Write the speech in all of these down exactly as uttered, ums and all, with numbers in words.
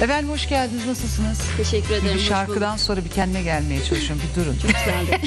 Efendim hoş geldiniz. Nasılsınız? Teşekkür ederim. Bir şarkıdan sonra bir kendime gelmeye çalışıyorum. Bir durun. Çok güzeldi.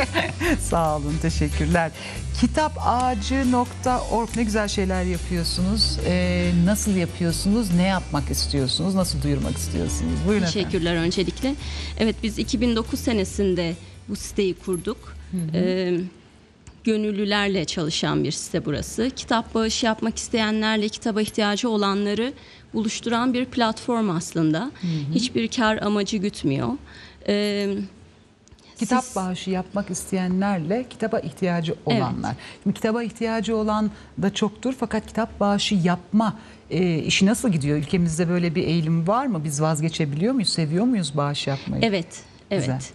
Sağ olun. Teşekkürler. kitapağacı nokta org ne güzel şeyler yapıyorsunuz. Ee, nasıl yapıyorsunuz? Ne yapmak istiyorsunuz? Nasıl duyurmak istiyorsunuz? Buyurun Teşekkürler efendim. öncelikle. Evet, biz iki bin dokuz senesinde bu siteyi kurduk. Hı hı. Ee, gönüllülerle çalışan bir site burası. Kitap bağışı yapmak isteyenlerle kitaba ihtiyacı olanları buluşturan bir platform aslında. Hı hı. Hiçbir kar amacı gütmüyor. Ee, Kitap siz... bağışı yapmak isteyenlerle kitaba ihtiyacı olanlar. Evet. Şimdi kitaba ihtiyacı olan da çoktur fakat kitap bağışı yapma e, işi nasıl gidiyor? Ülkemizde böyle bir eğilim var mı? Biz vazgeçebiliyor muyuz? Seviyor muyuz bağış yapmayı? Evet. Evet.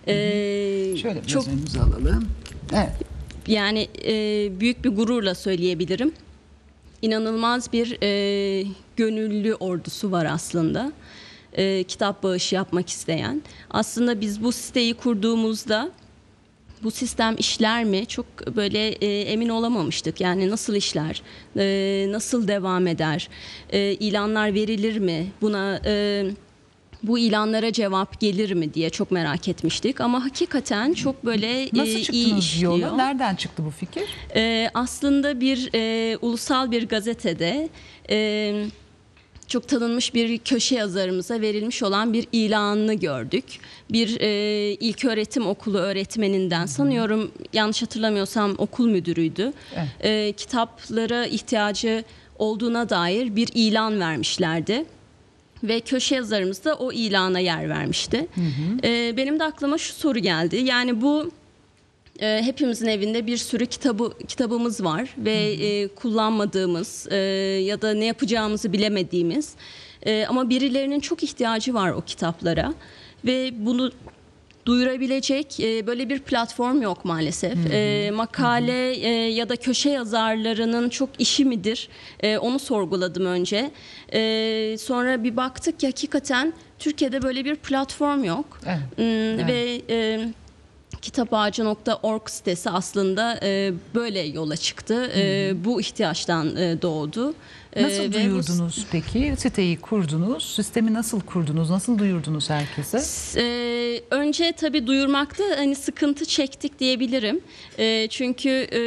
Ee, Şöyle biraz çok önümüze alalım. Evet. Yani e, büyük bir gururla söyleyebilirim. İnanılmaz bir e, gönüllü ordusu var aslında. E, kitap bağışı yapmak isteyen. Aslında biz bu siteyi kurduğumuzda bu sistem işler mi? Çok böyle e, emin olamamıştık. Yani nasıl işler? E, nasıl devam eder? E, ilanlar verilir mi? Buna e, bu ilanlara cevap gelir mi diye çok merak etmiştik. Ama hakikaten çok böyle nasıl e, çıktınız iyi işliyor. yola? Nereden çıktı bu fikir? E, aslında bir e, ulusal bir gazetede e, çok tanınmış bir köşe yazarımıza verilmiş olan bir ilanını gördük. Bir e, ilköğretim okulu öğretmeninden, sanıyorum yanlış hatırlamıyorsam okul müdürüydü. Evet. E, kitaplara ihtiyacı olduğuna dair bir ilan vermişlerdi. Ve köşe yazarımız da o ilana yer vermişti. Hı hı. E, benim de aklıma şu soru geldi. Yani bu e, hepimizin evinde bir sürü kitabı kitabımız var ve hı hı. E, kullanmadığımız e, ya da ne yapacağımızı bilemediğimiz e, ama birilerinin çok ihtiyacı var o kitaplara ve bunu duyurabilecek e, böyle bir platform yok maalesef. Hı hı. E, makale e, ya da köşe yazarlarının çok işi midir? E, onu sorguladım önce. E, sonra bir baktık ki hakikaten Türkiye'de böyle bir platform yok. Evet. E, evet. Ve e, kitapağacı nokta org sitesi aslında e, böyle yola çıktı. E, bu ihtiyaçtan e, doğdu. Nasıl ee, duyurdunuz bu... peki? Siteyi kurdunuz. Sistemi nasıl kurdunuz? Nasıl duyurdunuz herkese? Ee, önce tabii duyurmakta hani sıkıntı çektik diyebilirim. Ee, çünkü e,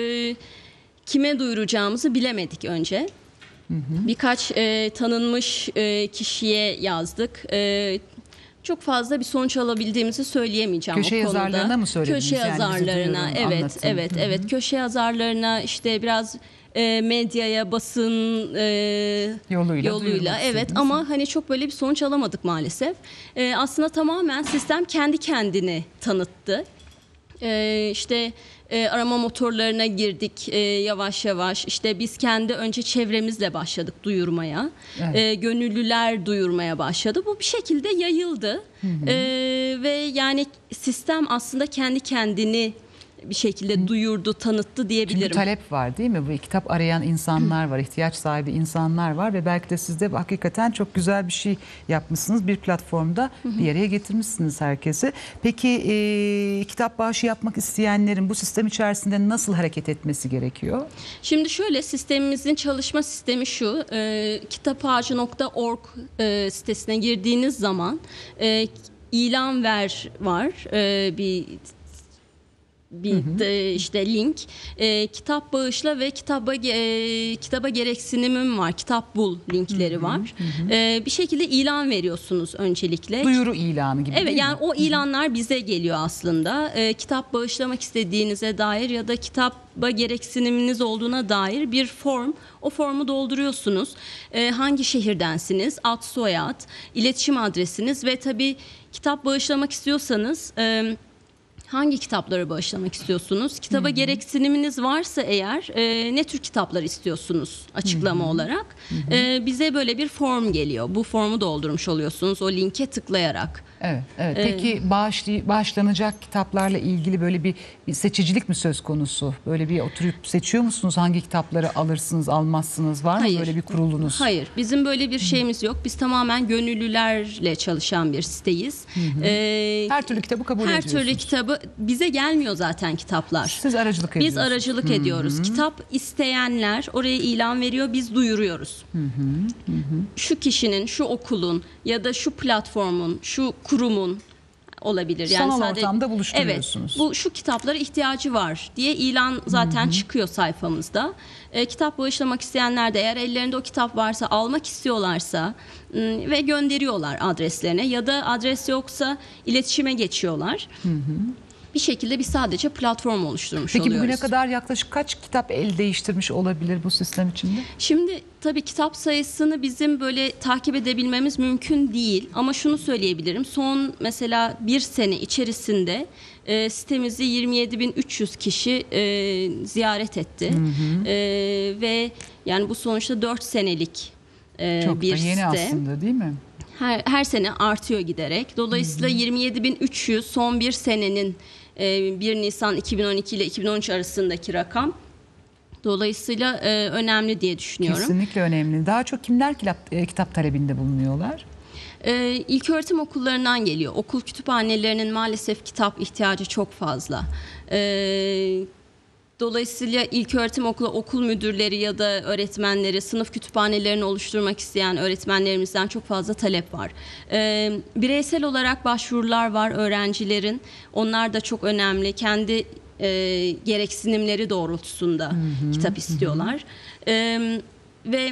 kime duyuracağımızı bilemedik önce. Hı hı. Birkaç e, tanınmış e, kişiye yazdık. E, Çok fazla bir sonuç alabildiğimizi söyleyemeyeceğim köşe o konuda. Köşe yazarlarına mı söylediniz? Köşe yazarlarına, yani evet, anlatın. evet, Hı-hı. evet. Köşe yazarlarına işte biraz e, medyaya, basın e, yoluyla, yoluyla evet. Ama hani çok böyle bir sonuç alamadık maalesef. E, aslında tamamen sistem kendi kendini tanıttı. E, işte e, arama motorlarına girdik e, yavaş yavaş. İşte biz kendi önce çevremizle başladık duyurmaya. Evet. E, gönüllüler duyurmaya başladı. Bu bir şekilde yayıldı. Hı hı. E, ve yani sistem aslında kendi kendini bir şekilde Hı. duyurdu, tanıttı diyebilirim. Çünkü talep var değil mi? Bu kitap arayan insanlar var, ihtiyaç sahibi insanlar var ve belki de siz de hakikaten çok güzel bir şey yapmışsınız. Bir platformda Hı -hı. bir araya getirmişsiniz herkesi. Peki e, kitap bağışı yapmak isteyenlerin bu sistem içerisinde nasıl hareket etmesi gerekiyor? Şimdi şöyle, sistemimizin çalışma sistemi şu. E, kitapağacı nokta org e, sitesine girdiğiniz zaman e, ilan ver var. E, bir bir hı hı. De, işte link e, kitap bağışla ve kitaba e, kitaba gereksinimim var, kitap bul linkleri hı hı. var. Hı hı. E, bir şekilde ilan veriyorsunuz öncelikle. Duyuru ilanı gibi. Evet, değil yani mi? o ilanlar hı hı. bize geliyor aslında. E, kitap bağışlamak istediğinize dair ya da kitaba gereksiniminiz olduğuna dair bir form. O formu dolduruyorsunuz. E, hangi şehirdensiniz? Ad, soyad, iletişim adresiniz ve tabii kitap bağışlamak istiyorsanız E, hangi kitapları bağışlamak istiyorsunuz? Kitaba Hı -hı. gereksiniminiz varsa eğer e, ne tür kitaplar istiyorsunuz açıklama Hı -hı. olarak Hı -hı. E, bize böyle bir form geliyor. Bu formu doldurmuş oluyorsunuz o linke tıklayarak. Evet, evet. Peki bağışlı, bağışlanacak kitaplarla ilgili böyle bir, bir seçicilik mi söz konusu? Böyle bir oturup seçiyor musunuz? Hangi kitapları alırsınız, almazsınız? Var mı Hayır. böyle bir kurulunuz? Hayır. Bizim böyle bir şeyimiz yok. Biz tamamen gönüllülerle çalışan bir siteyiz. Ee, Her türlü kitabı kabul her ediyorsunuz. türlü kitabı bize gelmiyor zaten kitaplar. Siz aracılık ediyorsunuz. Biz aracılık ediyoruz. Kitap isteyenler oraya ilan veriyor, biz duyuruyoruz. Hı hı, hı. Şu kişinin, şu okulun ya da şu platformun, şu kurumun olabilir. Yani sanal sadece, ortamda buluşturuyorsunuz. Evet, bu şu kitaplara ihtiyacı var diye ilan zaten hı hı. çıkıyor sayfamızda. E, kitap bağışlamak isteyenler de eğer ellerinde o kitap varsa, almak istiyorlarsa m, ve gönderiyorlar adreslerine ya da adres yoksa iletişime geçiyorlar. Hı hı. Bir şekilde biz sadece platform oluşturmuş Peki oluyoruz. bugüne kadar yaklaşık kaç kitap el değiştirmiş olabilir bu sistem içinde? Şimdi tabii kitap sayısını bizim böyle takip edebilmemiz mümkün değil. Ama şunu söyleyebilirim. Son mesela bir sene içerisinde e, sitemizi yirmi yedi bin üç yüz kişi e, ziyaret etti. Hı hı. E, ve yani bu sonuçta dört senelik e, Çok bir da yeni site. aslında değil mi? Her, her sene artıyor giderek. Dolayısıyla hı hı. yirmi yedi bin üç yüz son bir senenin bir Nisan iki bin on iki ile iki bin on üç arasındaki rakam. Dolayısıyla e, önemli diye düşünüyorum. Kesinlikle önemli. Daha çok kimler kitap, e, kitap talebinde bulunuyorlar? E, İlköğretim okullarından geliyor. Okul kütüphanelerinin maalesef kitap ihtiyacı çok fazla. E, dolayısıyla ilköğretim okulu, okul müdürleri ya da öğretmenleri, sınıf kütüphanelerini oluşturmak isteyen öğretmenlerimizden çok fazla talep var. E, bireysel olarak başvurular var öğrencilerin. Onlar da çok önemli. Kendi e, gereksinimleri doğrultusunda hı hı, kitap istiyorlar. Hı. E, ve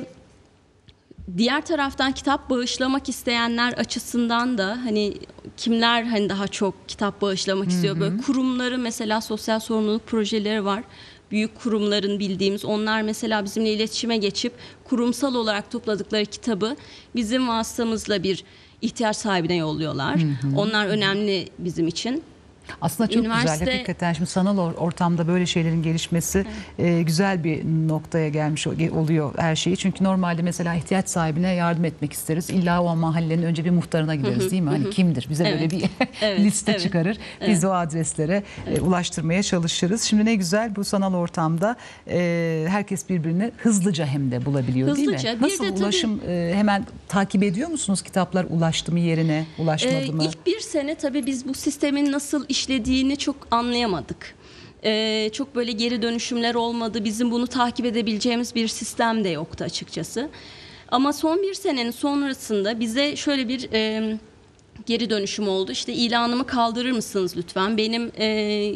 diğer taraftan kitap bağışlamak isteyenler açısından da hani kimler hani daha çok kitap bağışlamak hı hı. istiyor? Böyle kurumları mesela sosyal sorumluluk projeleri var. Büyük kurumların bildiğimiz onlar mesela bizimle iletişime geçip kurumsal olarak topladıkları kitabı bizim vasıtamızla bir ihtiyaç sahibine yolluyorlar. Hı hı. Onlar önemli bizim için. Aslında çok Üniversite... güzel. Hakikaten şimdi sanal ortamda böyle şeylerin gelişmesi evet. e, güzel bir noktaya gelmiş oluyor her şeyi. Çünkü normalde mesela ihtiyaç sahibine yardım etmek isteriz. İlla o mahallenin önce bir muhtarına gideriz hı hı, değil mi? Hı. Hani kimdir? Bize evet. böyle bir evet. liste evet. çıkarır. Evet. Biz o adreslere evet. e, ulaştırmaya çalışırız. Şimdi ne güzel bu sanal ortamda e, herkes birbirini hızlıca hem de bulabiliyor hızlıca. değil mi? Nasıl de ulaşım tabii... e, hemen takip ediyor musunuz? Kitaplar ulaştı mı yerine, ulaşmadı ee, mı? İlk bir sene tabii biz bu sistemin nasıl işlediğini çok anlayamadık. Ee, çok böyle geri dönüşümler olmadı. Bizim bunu takip edebileceğimiz bir sistem de yoktu açıkçası. Ama son bir senenin sonrasında bize şöyle bir e, geri dönüşüm oldu. İşte ilanımı kaldırır mısınız lütfen? Benim e,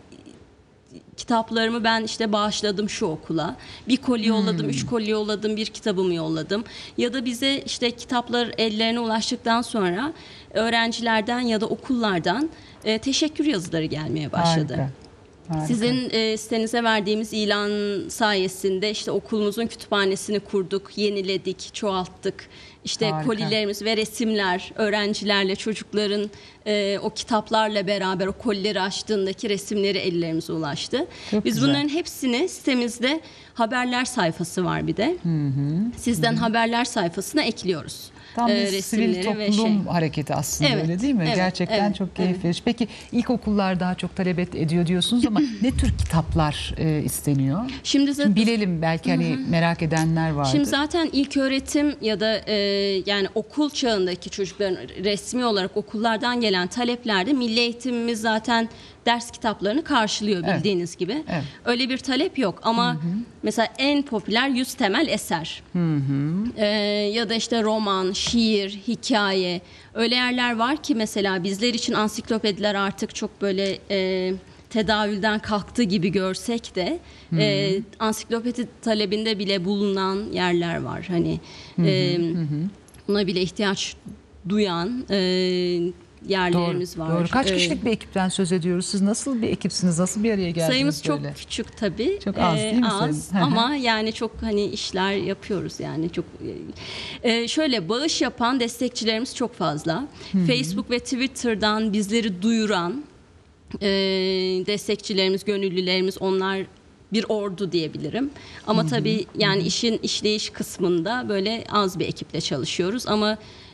kitaplarımı ben işte bağışladım şu okula. Bir koli yolladım, hmm. üç koli yolladım, bir kitabımı yolladım. Ya da bize işte kitaplar ellerine ulaştıktan sonra öğrencilerden ya da okullardan e, teşekkür yazıları gelmeye başladı. Harika. Harika. Sizin e, sitenize verdiğimiz ilan sayesinde işte okulumuzun kütüphanesini kurduk, yeniledik, çoğalttık. İşte harika. Kolilerimiz ve resimler, öğrencilerle çocukların e, o kitaplarla beraber o kolileri açtığındaki resimleri ellerimize ulaştı. Çok Biz güzel. Bunların hepsini sitemizde haberler sayfası var bir de. Hı hı. Sizden hı hı. haberler sayfasına ekliyoruz. Tam bir e, sivil toplum şey. hareketi aslında evet, öyle değil mi? Evet, Gerçekten evet, çok keyif verici. Evet. Peki ilkokullar daha çok talep ediyor diyorsunuz ama ne tür kitaplar e, isteniyor? Şimdi, zaten, Şimdi bilelim belki hani hı hı. merak edenler vardır. Şimdi zaten ilköğretim ya da e, yani okul çağındaki çocukların resmi olarak okullardan gelen taleplerde milli eğitimimiz zaten ders kitaplarını karşılıyor bildiğiniz evet. gibi. Evet. Öyle bir talep yok ama hı hı. mesela en popüler yüz temel eser. Hı hı. Ee, ya da işte roman, şiir, hikaye. Öyle yerler var ki mesela bizler için ansiklopediler artık çok böyle e, tedavülden kalktı gibi görsek de hı hı. E, ansiklopedi talebinde bile bulunan yerler var. Hani hı hı. E, hı hı. buna bile ihtiyaç duyan e, yerlerimiz doğru, var. Doğru. Kaç kişilik ee, bir ekipten söz ediyoruz? Siz nasıl bir ekipsiniz? Nasıl bir araya geldiniz? Sayımız böyle? çok küçük tabii. Çok az değil mi? Ee, az ama yani çok hani işler yapıyoruz yani çok. E, şöyle bağış yapan destekçilerimiz çok fazla. Hı-hı. Facebook ve Twitter'dan bizleri duyuran e, destekçilerimiz, gönüllülerimiz onlar bir ordu diyebilirim. Ama hı-hı. tabii yani hı-hı. işin işleyiş kısmında böyle az bir ekiple çalışıyoruz ama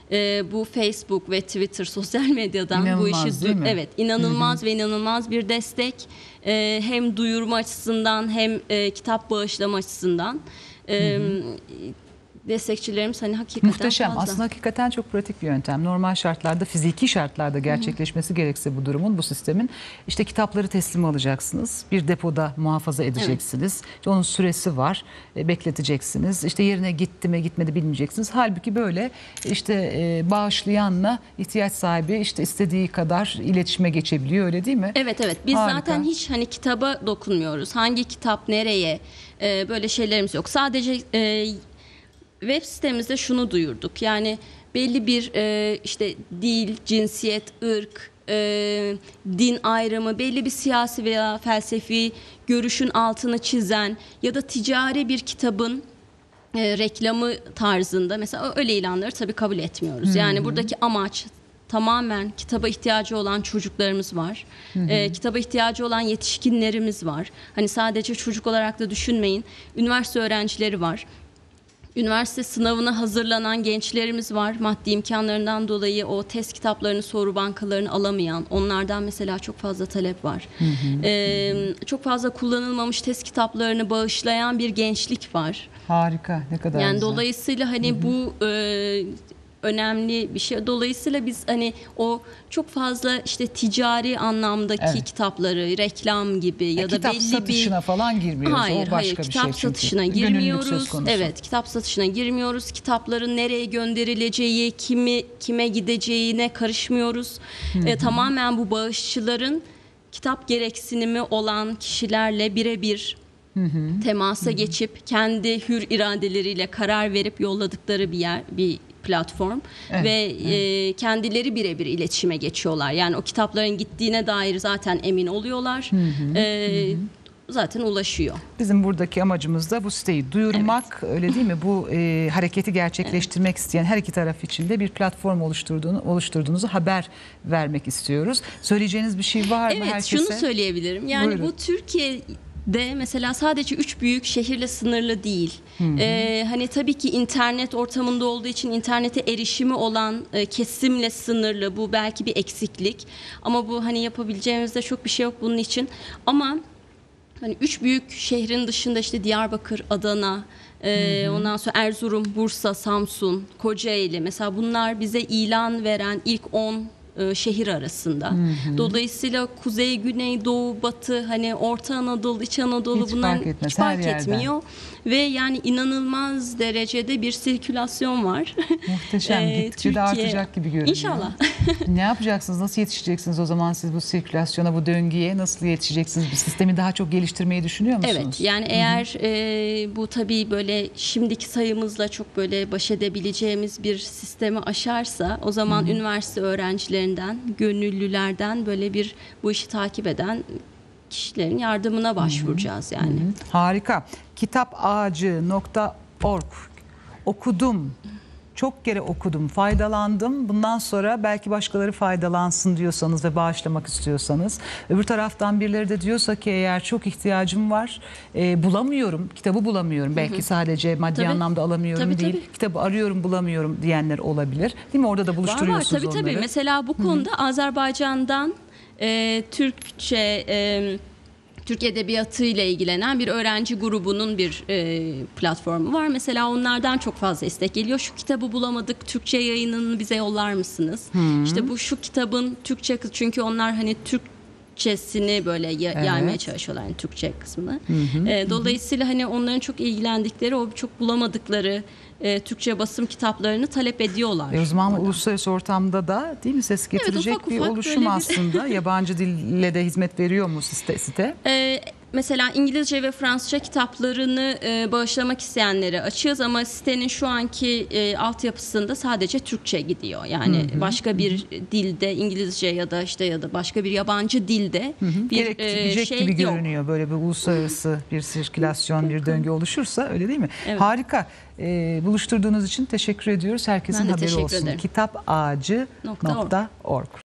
e, bu Facebook ve Twitter sosyal medyadan İnanılmaz, bu işi değil mi? evet inanılmaz ve inanılmaz bir destek. E, hem duyurma açısından hem e, kitap bağışlama açısından. E, destekçilerimiz hani hakikaten Muhteşem. fazla. Aslında hakikaten çok pratik bir yöntem. Normal şartlarda, fiziki şartlarda gerçekleşmesi gerekse bu durumun, bu sistemin, işte kitapları teslim alacaksınız. Bir depoda muhafaza edeceksiniz. İşte onun süresi var. E, bekleteceksiniz. İşte yerine gitti mi gitmedi bilmeyeceksiniz. Halbuki böyle işte e, bağışlayanla ihtiyaç sahibi işte istediği kadar iletişime geçebiliyor, öyle değil mi? Evet evet. Biz Harika. zaten hiç hani kitaba dokunmuyoruz. Hangi kitap nereye? E, böyle şeylerimiz yok. Sadece e, web sitemizde şunu duyurduk. Yani belli bir e, işte dil, cinsiyet, ırk, e, din ayrımı, belli bir siyasi veya felsefi görüşün altını çizen ya da ticari bir kitabın e, reklamı tarzında mesela öyle ilanları tabii kabul etmiyoruz. Hmm. Yani buradaki amaç tamamen kitaba ihtiyacı olan çocuklarımız var. Hı hı. E, kitaba ihtiyacı olan yetişkinlerimiz var. Hani sadece çocuk olarak da düşünmeyin. Üniversite öğrencileri var. Üniversite sınavına hazırlanan gençlerimiz var. Maddi imkanlarından dolayı o test kitaplarını, soru bankalarını alamayan, onlardan mesela çok fazla talep var. Hı hı. Ee, çok fazla kullanılmamış test kitaplarını bağışlayan bir gençlik var. Harika, ne kadar yani güzel. Dolayısıyla hani hı hı. bu e, önemli bir şey. Dolayısıyla biz hani o çok fazla işte ticari anlamdaki evet. kitapları, reklam gibi ya, ya da kitap belli satışına bir falan girmiyoruz. Hayır, o başka hayır. bir Kitap şey çünkü. satışına girmiyoruz. Evet, kitap satışına girmiyoruz. Kitapların nereye gönderileceği, kimi kime gideceğine karışmıyoruz. E, tamamen bu bağışçıların kitap gereksinimi olan kişilerle birebir temasa hı hı. geçip kendi hür iradeleriyle karar verip yolladıkları bir yer, bir platform evet, ve evet. E, kendileri birebir iletişime geçiyorlar. Yani o kitapların gittiğine dair zaten emin oluyorlar. Hı hı, e, hı. Zaten ulaşıyor. Bizim buradaki amacımız da bu siteyi duyurmak, evet. öyle değil mi? Bu e, hareketi gerçekleştirmek evet. isteyen her iki taraf için de bir platform oluşturduğunu, oluşturduğunuzu haber vermek istiyoruz. Söyleyeceğiniz bir şey var evet, mı herkese? Evet, şunu söyleyebilirim. Yani Buyurun. Bu Türkiye de mesela sadece üç büyük şehirle sınırlı değil. Hı hı. Ee, hani tabii ki internet ortamında olduğu için internete erişimi olan e, kesimle sınırlı. Bu belki bir eksiklik. Ama bu hani yapabileceğimizde çok bir şey yok bunun için. Ama hani üç büyük şehrin dışında işte Diyarbakır, Adana, e, hı hı. ondan sonra Erzurum, Bursa, Samsun, Kocaeli mesela bunlar bize ilan veren ilk on şehir arasında. Hı hı. Dolayısıyla kuzey, güney, doğu, batı, hani Orta Anadolu, İç Anadolu hiç bunlar fark etmez, hiç fark etmiyor. Ve yani inanılmaz derecede bir sirkülasyon var. Muhteşem. ee, Gittikçe Türkiye... de artacak gibi görünüyor. İnşallah. Ne yapacaksınız? Nasıl yetişeceksiniz o zaman siz bu sirkülasyona, bu döngüye nasıl yetişeceksiniz? Bir sistemi daha çok geliştirmeyi düşünüyor musunuz? Evet. Yani Hı-hı. eğer e, bu tabii böyle şimdiki sayımızla çok böyle baş edebileceğimiz bir sistemi aşarsa o zaman Hı-hı. üniversite öğrencilerinden, gönüllülerden böyle bir bu işi takip eden kişilerin yardımına başvuracağız yani. Hı-hı. Harika. kitapağacı nokta org okudum. Çok kere okudum, faydalandım. Bundan sonra belki başkaları faydalansın diyorsanız ve bağışlamak istiyorsanız. Öbür taraftan birileri de diyorsa ki eğer çok ihtiyacım var, e, bulamıyorum, kitabı bulamıyorum. Belki hı hı. sadece maddi tabii. anlamda alamıyorum tabii, değil. Tabii. Kitabı arıyorum, bulamıyorum diyenler olabilir. Değil mi? Orada da buluşturuyorsunuz var, var. Tabii, onları. Tabii mesela bu konuda hı hı. Azerbaycan'dan e, Türkçe... E, Türk Edebiyatı ile ilgilenen bir öğrenci grubunun bir e, platformu var. Mesela onlardan çok fazla istek geliyor. Şu kitabı bulamadık, Türkçe yayınını bize yollar mısınız? Hmm. İşte bu şu kitabın Türkçe, çünkü onlar hani Türkçesini böyle ya, evet. yaymaya çalışıyorlar, yani Türkçe kısmını. Hı hı, e, dolayısıyla hı. hani onların çok ilgilendikleri, o çok bulamadıkları e, Türkçe basım kitaplarını talep ediyorlar. E o zaman oradan. Uluslararası ortamda da değil mi ses getirecek evet, ufak, bir ufak oluşum bir... aslında. Yabancı dille de hizmet veriyor mu site? site? E, Mesela İngilizce ve Fransızca kitaplarını e, bağışlamak isteyenlere açığız ama sitenin şu anki e, altyapısında sadece Türkçe gidiyor. Yani hı hı, başka bir hı. dilde, İngilizce ya da işte ya da başka bir yabancı dilde hı hı. bir e, şey gibi yok. Görünüyor. Böyle bir uluslararası bir sirkülasyon, bir döngü oluşursa, öyle değil mi? Evet. Harika. E, buluşturduğunuz için teşekkür ediyoruz. Herkesin haberi olsun. kitapağacı nokta org